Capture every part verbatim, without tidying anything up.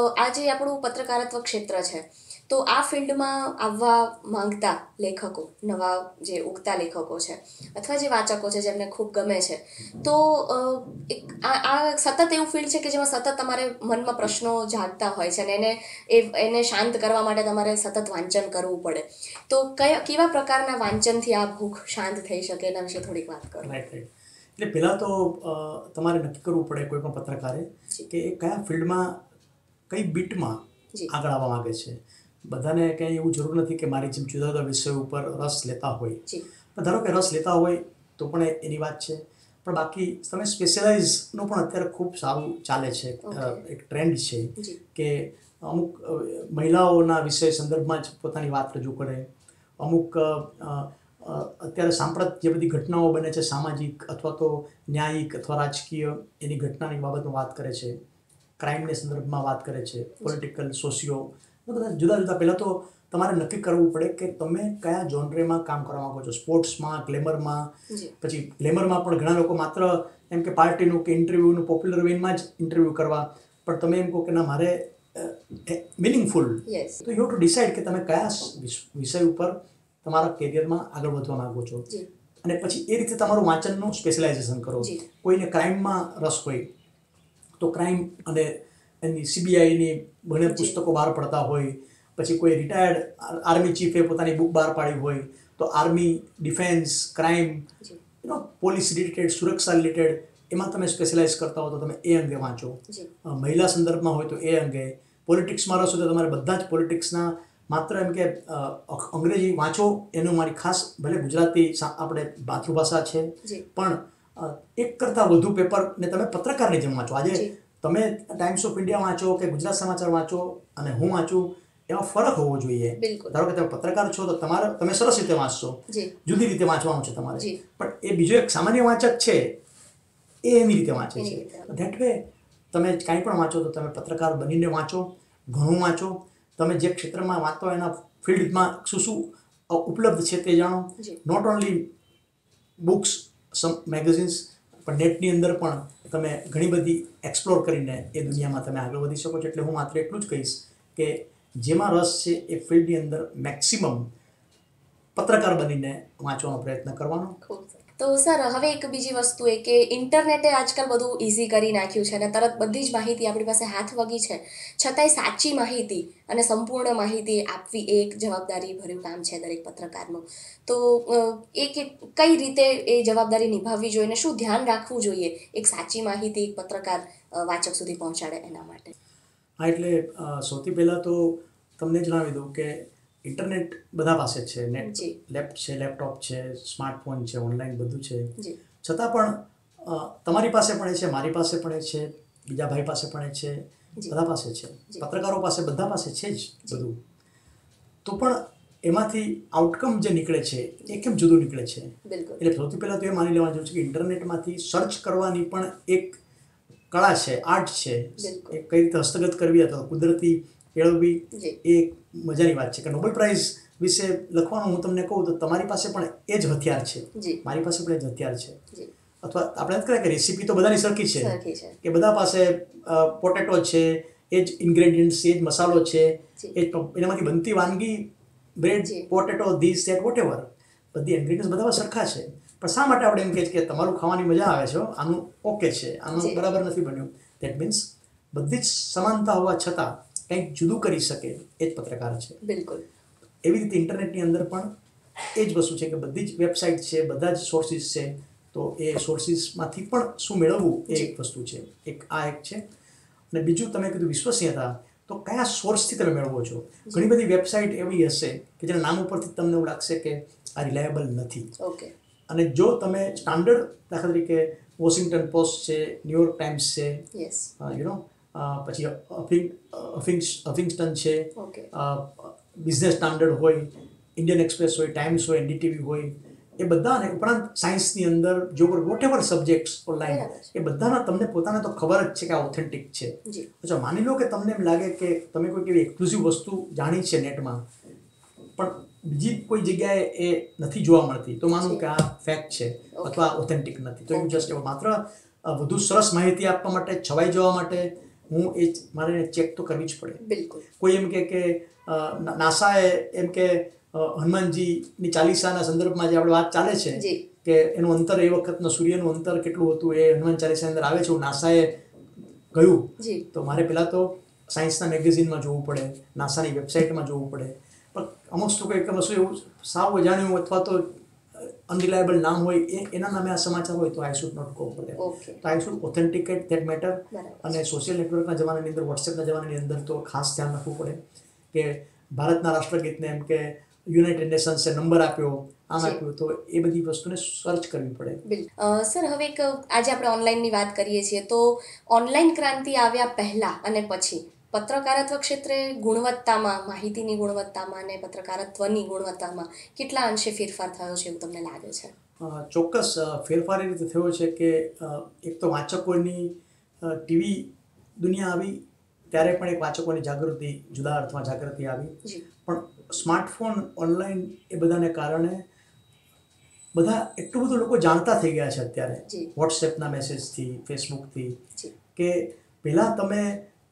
આ જે આપણું પત્રકારત્વ ક્ષેત્ર છે તો આ ફિલ્ડમાં આવવા માંગતા લેખકો, નવા જે ઉગતા લેખકો છે અથવા જે વાચકો છે જેમને ખૂબ ગમે છે, તો એક આ આ સતત એવું ફિલ્ડ છે કે જેમાં સતત તમારે મનમાં પ્રશ્નો જાગતા હોય છે અને એને એ એને શાંત કરવા માટે તમારે સતત વાંચન કરવું પડે. તો કયા કેવા પ્રકારના વાંચનથી આ ભૂખ શાંત થઈ શકે એના વિશે થોડીક વાત કરો. રાઈટ રાઈટ એટલે પહેલાં તો તમારે નક્કી કરવું પડે કોઈ પણ પત્રકારે કે એ કયા ફિલ્ડમાં કઈ બીટમાં આગળ આવવા માગે છે. બધાને કંઈ એવું જરૂર નથી કે મારી જેમ જુદા જુદા વિષયો ઉપર રસ લેતા હોય. પણ ધારો કે રસ લેતા હોય તો પણ એની વાત છે, પણ બાકી તમે સ્પેશિયલાઇઝનું પણ અત્યારે ખૂબ સારું ચાલે છે. એક ટ્રેન્ડ છે કે અમુક મહિલાઓના વિષય સંદર્ભમાં જ પોતાની વાત રજૂ કરે, અમુક અત્યારે સાંપ્રત જે બધી ઘટનાઓ બને છે સામાજિક અથવા તો ન્યાયિક અથવા રાજકીય એની ઘટનાની બાબતમાં વાત કરે છે, ક્રાઇમને સંદર્ભમાં વાત કરે છે, પોલિટિકલ, સોશિયો, બધા જુદા જુદા. પહેલાં તો તમારે નક્કી કરવું પડે કે તમે કયા જોનરેમાં કામ કરવા માગો છો. સ્પોર્ટ્સમાં, ગ્લેમરમાં, પછી ગ્લેમરમાં પણ ઘણા લોકો માત્ર એમ કે પાર્ટીનું કે ઇન્ટરવ્યૂનું પોપ્યુલર વેનમાં જ ઇન્ટરવ્યૂ કરવા, પણ તમે એમ કહો કે ના મારે મિનિંગફુલ, તો યુ હેવ ટુ ડિસાઇડ કે તમે કયા વિષય ઉપર તમારા કેરિયરમાં આગળ વધવા માગો છો અને પછી એ રીતે તમારું વાંચનનું સ્પેશિયલાઇઝેશન કરો. કોઈને ક્રાઇમમાં રસ હોય તો ક્રાઇમ અને એની સીબીઆઈની ઘણા પુસ્તકો બહાર પડતા હોય, પછી કોઈ રિટાયર્ડ આર્મી ચીફે પોતાની બુક બહાર પાડી હોય તો army, defence, crime, you know police related, સુરક્ષા રિલેટેડ એમાં તમે સ્પેશિયલાઇઝ કરતા હો તો તમે એ અંગે વાંચો. મહિલા સંદર્ભમાં હોય તો એ અંગે, પોલિટિક્સમાં રસ હોય તો તમારે બધા જ પોલિટિક્સના માત્ર એમ કે અંગ્રેજી વાંચો એનું મારી ખાસ, ભલે ગુજરાતી આપણે માતૃભાષા છે પણ એક કરતાં વધુ પેપરને તમે પત્રકારની જેમ વાંચો. આજે તમે ટાઈમ્સ ઓફ ઇન્ડિયા વાંચો કે ગુજરાત સમાચાર વાંચો અને હું વાંચું એમાં ફરક હોવો જોઈએ. ધારો કે તમે પત્રકાર છો તો તમારે તમે સરસ રીતે વાંચશો, જુદી રીતે વાંચવાનું છે તમારે, પણ એ બીજો એક સામાન્ય વાંચક છે એ એની રીતે વાંચે છે. ધેટ વે તમે કાંઈ પણ વાંચો તો તમે પત્રકાર બનીને વાંચો, ઘણું વાંચો, તમે જે ક્ષેત્રમાં વાંચો એના ફિલ્ડમાં શું શું ઉપલબ્ધ છે તે જાણો. Not only books, some magazines, પણ નેટની અંદર પણ તમે ઘણી બધી એક્સપ્લોર કરીને એ દુનિયામાં તમે આગળ વધી શકો છો. એટલે હું માત્ર એટલું જ કહીશ કે જેમાં રસ છે એ ફિલ્ડની અંદર મેક્સિમમ પત્રકાર બનીને વાંચવાનો પ્રયત્ન કરવાનો. તો સર હવે એક બીજી વસ્તુ એ કે ઇન્ટરનેટે આજકાલ બધું ઇઝી કરી નાખ્યું છે અને તરત બધી જ માહિતી આપણી પાસે હાથ વગી છે, છતાંય સાચી માહિતી અને સંપૂર્ણ માહિતી આપવી એ એક જવાબદારી ભર્યું કામ છે દરેક પત્રકારનું. તો એ કઈ રીતે એ જવાબદારી નિભાવવી જોઈએ અને શું ધ્યાન રાખવું જોઈએ એક સાચી માહિતી એક પત્રકાર વાચક સુધી પહોંચાડે એના માટે? હા, એટલે સૌથી પહેલાં તો તમને જણાવી દઉં કે ઇન્ટરનેટ બધા પાસે છે, નેટ લેપ છે, લેપટોપ છે, સ્માર્ટફોન છે, ઓનલાઈન બધું છે. છતાં પણ તમારી પાસે પણ એ છે, મારી પાસે પણ એ છે, બીજા ભાઈ પાસે પણ એ છે, બધા પાસે છે, પત્રકારો પાસે, બધા પાસે છે જ બધું. તો પણ એમાંથી આઉટકમ જે નીકળે છે એ કેમ જુદું નીકળે છે? એટલે સૌથી પહેલાં તો એ માની લેવા જેવું છે કે ઇન્ટરનેટમાંથી સર્ચ કરવાની પણ એક કળા છે, આર્ટ છે. એ કઈ રીતે હસ્તગત કરવી અથવા કુદરતી કેળવવી એ મજાની વાત છે. કે નોબેલ પ્રાઇઝ વિશે લખવાનું હું તમને કહું તો તમારી પાસે પણ એ જ હથિયાર છે, મારી પાસે પણ એ જ હથિયાર છે. અથવા આપણે નથી કહેવાય કે રેસીપી તો બધાની સરખી છે કે બધા પાસે પોટેટો છે, એ જ ઇન્ગ્રેડિયન્ટ્સ, એ જ મસાલો છે, એ જ એનામાંથી બનતી વાનગી, bread, potato, this that whatever, બધી ઇન્ગ્રેડિયન્ટ્સ બધા સરખા છે. પણ શા માટે આપણે એમ કહીએ કે તમારું ખાવાની મજા આવે છે, આનું ઓકે છે, આનું બરાબર નથી બન્યું? દેટ મીન્સ બધી જ સમાનતા હોવા છતાં કંઈક જુદું કરી શકે એ જ પત્રકાર છે. બિલકુલ. એવી રીતે ઇન્ટરનેટની અંદર પણ એ જ વસ્તુ છે કે બધી જ વેબસાઇટ છે, બધા જ સોર્સિસ છે, તો એ સોર્સિસમાંથી પણ શું મેળવવું એ એક વસ્તુ છે. એક આ એક છે. અને બીજું તમે કીધું વિશ્વસનીયતા, તો કયા સોર્સથી તમે મેળવો છો? ઘણી બધી વેબસાઇટ એવી હશે કે જેના નામ ઉપરથી તમને એવું લાગશે કે આ રિલાયબલ નથી. અને જો તમે સ્ટાન્ડર્ડ, દાખલા તરીકે વોશિંગ્ટન પોસ્ટ છે, ન્યુયોર્ક ટાઈમ્સ છે, યુ નો પછી હફિંગ્ટન છે, બિઝનેસ સ્ટાન્ડર્ડ હોય, ઇન્ડિયન એક્સપ્રેસ હોય, ટાઈમ્સ હોય, એનડીટીવી હોય, એ બધાને ઉપરાંત સાયન્સની અંદર જો વોટ એવર સબ્જેક્ટ્સ ઓનલાઈન, એ બધાના તમને પોતાને તો ખબર જ છે કે આ ઓથેન્ટિક છે. અચ્છા, માની લો કે તમને એમ લાગે કે તમે કોઈક એવી એક્સક્લુઝિવ વસ્તુ જાણી છે નેટમાં, પણ બીજી કોઈ જગ્યાએ એ નથી જોવા મળતી, તો માનું કે આ ફેક્ટ છે અથવા ઓથેન્ટિક નથી. તો એવું જસ્ટ માત્ર વધુ સરસ માહિતી આપવા માટે, છવાઈ જવા માટે, હું એ મારે ચેક તો કરવી જ પડે. બિલકુલ. કોઈ એમ કે કે નાસાએ એમ કે હનુમાનજીની ચાલીસાના સંદર્ભમાં જે આપણે વાત ચાલે છે કે એનું અંતર એ વખતનું સૂર્યનું અંતર કેટલું હતું એ હનુમાન ચાલીસાની અંદર આવે છે, નાસાએ કહ્યું, તો મારે પહેલાં તો સાયન્સના મેગેઝિનમાં જોવું પડે, નાસાની વેબસાઇટમાં જોવું પડે. પણ અમુક શું કંઈક વસ્તુ એવું સાવ અજાણ્યું અથવા તો અનરિલાયબલ નામ હોય એ એના નામે આ સમાચાર હોય તો I should not go for that. તો I should authenticate that matter. અને સોશિયલ નેટવર્કના જમાનાની અંદર, વોટ્સએપના જમાનાની અંદર તો ખાસ ધ્યાન રાખવું પડે કે ભારતના રાષ્ટ્રગીતને એમ કે યુનાઇટેડ નેશન્સે નંબર આપ્યો, આમ આપ્યું, તો એ બધી વસ્તુને સર્ચ કરવી પડે. બિલકુલ. સર, હવે એક આજે આપણે ઓનલાઈનની વાત કરીએ છીએ, તો ઓનલાઈન ક્રાંતિ આવ્યા પહેલા અને પછી પત્રકારત્વ ક્ષેત્રે ગુણવત્તામાં, માહિતીની ગુણવત્તામાં અને પત્રકારત્વની ગુણવત્તામાં કેટલા અંશે ફેરફાર થયો છે એવું તમને લાગે છે? ચોક્કસ ફેરફાર એ રીતે થયો છે કે એક તો વાંચકોની ટીવી દુનિયા આવી ત્યારે પણ એક વાંચકોની જાગૃતિ, જુદા અર્થમાં જાગૃતિ આવી. પણ સ્માર્ટફોન, ઓનલાઈન એ બધાને કારણે બધા એટલું બધું લોકો જાણતા થઈ ગયા છે અત્યારે, વોટ્સએપના મેસેજથી, ફેસબુકથી, કે પહેલાં તમે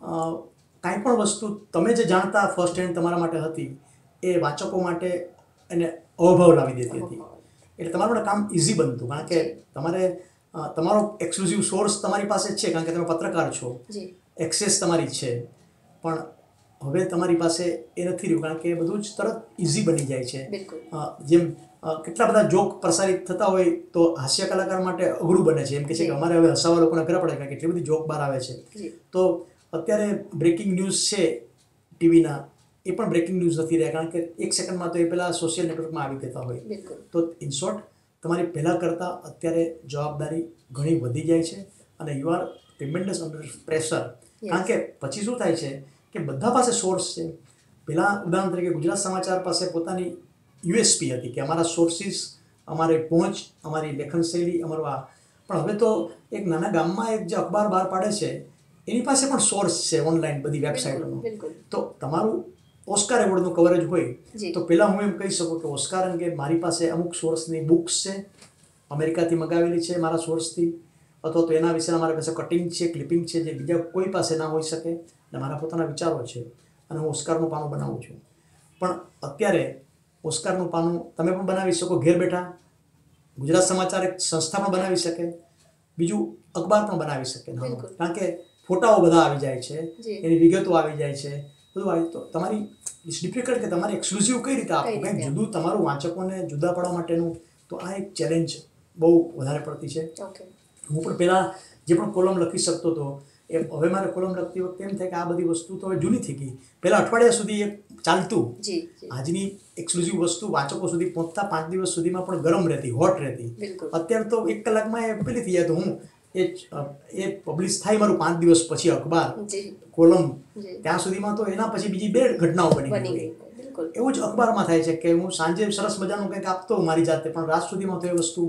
કાંઈ પણ વસ્તુ તમે જે જાણતા ફર્સ્ટ હેન્ડ તમારા માટે હતી એ વાંચકો માટે એને અભાવ લાવી દેતી હતી. એટલે તમારું માટે કામ ઇઝી બનતું, કારણ કે તમારે તમારો એક્સક્લુઝિવ સોર્સ તમારી પાસે જ છે, કારણ કે તમે પત્રકાર છો, એક્સેસ તમારી છે. પણ હવે તમારી પાસે એ નથી રહ્યું, કારણ કે એ બધું જ તરત ઇઝી બની જાય છે. જેમ કેટલા બધા જોક પ્રસારિત થતા હોય તો હાસ્ય કલાકાર માટે અઘરું બને છે, એમ કે છે કે અમારે હવે હસાવા લોકોને અઘરા પડે, કારણ કે એટલી બધી જોક બહાર આવે છે. તો અત્યારે બ્રેકિંગ ન્યૂઝ છે ટીવીના, એ પણ બ્રેકિંગ ન્યૂઝ નથી રહ્યા, કારણ કે એક સેકન્ડમાં તો એ પહેલાં સોશિયલ નેટવર્કમાં આવી જતા હોય. તો ઇન શોર્ટ, તમારી પહેલાં કરતાં અત્યારે જવાબદારી ઘણી વધી જાય છે અને you are tremendous under pressure. કારણ કે પછી શું થાય છે કે બધા પાસે સોર્સ છે. પહેલાં ઉદાહરણ તરીકે ગુજરાત સમાચાર પાસે પોતાની યુએસપી હતી કે અમારા સોર્સિસ, અમારી પહોંચ, અમારી લેખન શૈલી, અમારું આ. પણ હવે તો એક નાના ગામમાં એક જે અખબાર બહાર પાડે છે એની પાસે પણ સોર્સ છે ઓનલાઈન બધી વેબસાઇટોનો. તો તમારું ઓસ્કાર એવોર્ડનું કવરેજ હોય તો પહેલાં હું એમ કહી શકું કે ઓસ્કાર અંગે મારી પાસે અમુક સોર્સની બુક્સ છે, અમેરિકાથી મંગાવેલી છે મારા સોર્સથી, અથવા તો એના વિશેના મારા પાસે કટિંગ છે, ક્લિપિંગ છે, જે બીજા કોઈ પાસે ના હોઈ શકે, અને મારા પોતાના વિચારો છે, અને હું ઓસ્કારનું પાનું બનાવું છું. પણ અત્યારે ઓસ્કારનું પાનું તમે પણ બનાવી શકો ઘેર બેઠા, ગુજરાત સમાચાર એક સંસ્થા પણ બનાવી શકે, બીજું અખબાર પણ બનાવી શકે, કારણ કે ફોટાઓ બધા આવી જાય છે, એની વિગતો આવી જાય છે, બધું આવી. તો તમારી ઇટ્સ ડિફિકલ્ટ કે તમારે એક્સક્લુઝિવ કઈ રીતે આપવું, કંઈક જુદું તમારું વાંચકોને જુદા પાડવા માટેનું. તો આ એક ચેલેન્જ બહુ વધારે પડતી છે. હું પણ પહેલાં જે પણ કોલમ લખી શકતો હતો, એ હવે મારે કોલમ લખતી વખતે એમ થાય કે આ બધી વસ્તુ તો હવે જૂની થઈ ગઈ. પહેલાં અઠવાડિયા સુધી એ ચાલતું, આજની એક્સક્લુઝિવ વસ્તુ વાંચકો સુધી પહોંચતા પાંચ દિવસ સુધીમાં પણ ગરમ રહેતી, હોટ રહેતી. અત્યારે તો એક કલાકમાં એ પેલી થઈ જાય. તો હું એ એ પબ્લિશ થાય મારું પાંચ દિવસ પછી અખબાર, કોલમ, ત્યાં સુધીમાં તો એના પછી બીજી બે ઘટનાઓ બની ગઈ. એવું જ અખબારમાં થાય છે કે હું સાંજે સરસ મજાનું કંઈક આપતો મારી જાતે, પણ રાત સુધીમાં તો એ વસ્તુ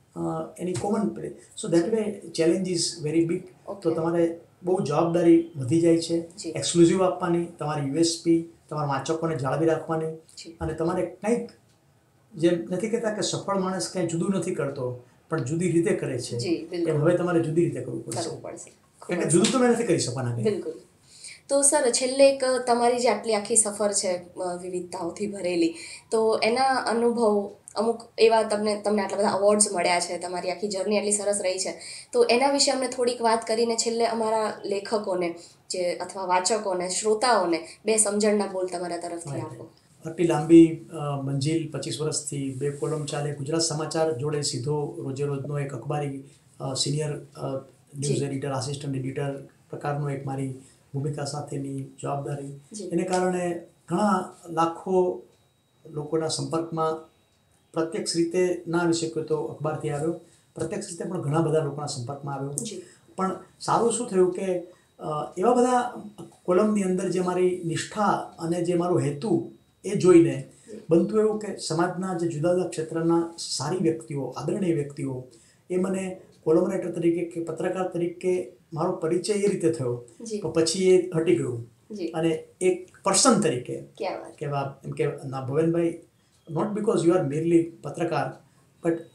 એની કોમન પડે. So that way challenge is very big. તો તમારે બહુ જવાબદારી વધી જાય છે એક્સક્લુઝિવ આપવાની, તમારી યુએસપી, તમારા વાંચકોને જાળવી રાખવાની, અને તમારે કંઈક, જેમ નથી કહેતા કે સફળ માણસ કંઈ જુદું નથી કરતો, પણ જુદી રીતે કરે છે, એમ હવે તમારે જુદી રીતે કરવું પડશે, કારણ કે જુદું તમે નથી કરી શકવાના. બિલકુલ. તો સર, છેલ્લે એક તમારી જે આટલી આખી સફર છે વિવિધતાઓથી ભરેલી, તો એના અનુભવ અમુક એવા તમને તમને આટલા બધા અવોર્ડ્સ મળ્યા છે, તમારી આખી જર્ની આટલી સરસ રહી છે, તો એના વિશે અમને થોડીક વાત કરીને છેલ્લે અમારા લેખકોને જે અથવા વાચકોને, શ્રોતાઓને બે સમજણના બોલ તમારા તરફથી આપો. આટલી લાંબી મંજિલ, પચીસ વર્ષથી બે કોલમ ચાલે, ગુજરાત સમાચાર જોડે સીધો રોજે રોજનો એક અખબારી senior news editor, assistant editor પ્રકારનો એક મારી ભૂમિકા સાથેની જવાબદારી, એને કારણે ઘણા લાખો લોકોના સંપર્કમાં પ્રત્યક્ષ રીતે ના આવી શક્યો તો અખબારથી આવ્યો, પ્રત્યક્ષ રીતે પણ ઘણા બધા લોકોના સંપર્કમાં આવ્યો. પણ સારું શું થયું કે એવા બધા કોલમની અંદર જે મારી નિષ્ઠા અને જે મારો હેતુ એ જોઈને બનતું એવું કે સમાજના જે જુદા જુદા ક્ષેત્રના સારી વ્યક્તિઓ, આદરણીય વ્યક્તિઓ, એ મને કોલમ રાઇટર તરીકે કે પત્રકાર તરીકે મારો પરિચય એ રીતે થયો, તો પછી એ હટી ગયું. અને એક પર્સન તરીકે કહેવા એમ કે ના ભવેનભાઈ, not because you are merely પત્રકાર, બટ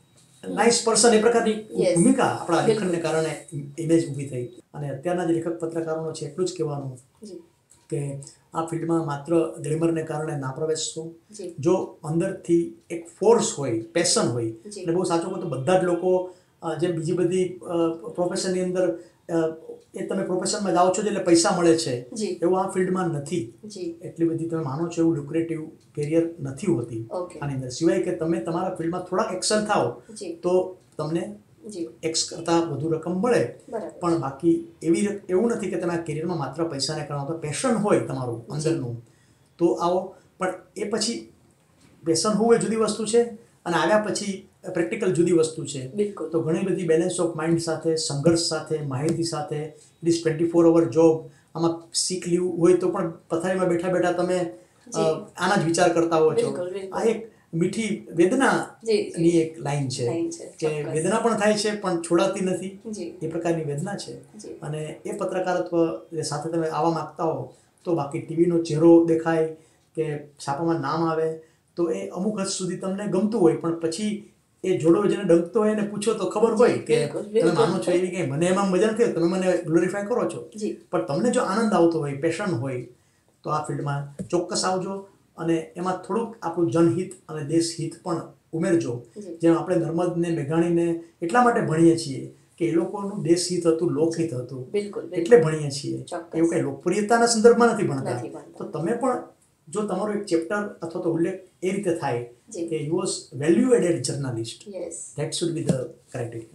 નાઇસ પર્સન એ પ્રકારની Yes. ભૂમિકા આપણા બિલકુલ. લેખનને કારણે ઇમેજ ઊભી થઈ. અને અત્યારના જે લેખક પત્રકારોનો છે એટલું જ કહેવાનું જી કે આ ફિલ્ડમાં માત્ર ગ્લેમરને કારણે ના પ્રવેશશો. જી જો અંદરથી એક ફોર્સ હોય, પેશન હોય, જી. અને બહુ સાચું કહું તો બધા જ લોકો અ, જે બીજી બધી પ્રોફેશનની અંદર અ, એ તમે પ્રોફેશનમાં જાઓ છો એટલે પૈસા મળે છે જી એવું આ ફિલ્ડમાં નથી. જી એટલી બધી તમે માનો છો એવું લ્યુક્રેટિવ કેરિયર નથી હોતી ઓકે આની અંદર. સિવાય કે તમે તમારા ફિલ્ડમાં થોડાક એક્સેલ થાઓ જી તો તમને જી એક્સ કરતાં વધુ રકમ મળે. બરાબર પણ બાકી એવી ર- એવું નથી કે તમે આ કેરિયરમાં માત્ર પૈસાને કારણે તો પેશન હોય તમારું અંદરનું તો આવો. પણ એ પછી પેશન હોવું એ જુદી વસ્તુ છે અને આવ્યા પછી પ્રેક્ટિકલ જુદી વસ્તુ છે. બિલકુલ તો ઘણી બધી બેલેન્સ ઓફ માઇન્ડ સાથે, સંઘર્ષ સાથે, માહિતી સાથે, it is twenty four hour job. આમાં સિક લીવ હોય તો પણ પથારીમાં બેઠા બેઠા તમે અ, જી. આના જ વિચાર કરતા હો છો. બિલકુલ, બિલકુલ. આ એક મીઠી વેદના જી ની એક લાઈન છે લાઈન છે, કે ચોક્કસ. વેદના પણ થાય છે પણ છોડાતી નથી. જી એ પ્રકારની વેદના છે. જી અને એ પત્રકારત્વ સાથે તમે આવવા માંગતા હો તો બાકી ટીવીનો ચહેરો દેખાય કે છાપામાં નામ આવે તો એ અમુક હદ સુધી તમને ગમતું હોય પણ પછી એ જોડો જેને ડંકતો હોય એને પૂછો તો ખબર હોય કે બિલકુલ, તમે બિલકુલ. માનો છો એવી કંઈ મને એમાં મજા નથી તમે મને ગ્લોરીફાય કરો છો. જી પણ તમને જો આનંદ આવતો હોય, પેશન હોય તો આ ફિલ્ડમાં ચોક્કસ આવજો અને એમાં થોડુંક આપણું જનહિત અને દેશહિત પણ ઉમેરજો. જી. જેમ આપણે નર્મદને મેઘાણીને એટલા માટે ભણીએ છીએ કે એ લોકોનું દેશહિત હતું, લોકહિત હતું બિલકુલ બિલકુલ એટલે ભણીએ છીએ. ચોક્કસ. એવું કંઈ લોકપ્રિયતાના સંદર્ભમાં નથી નથી ભણતા. ભણતા. તો તમે પણ જો તમારો એક ચેપ્ટર અથવા તો ઉલ્લેખ એ રીતે થાય જી. કે you was value added journalist, yes that should be the criteria.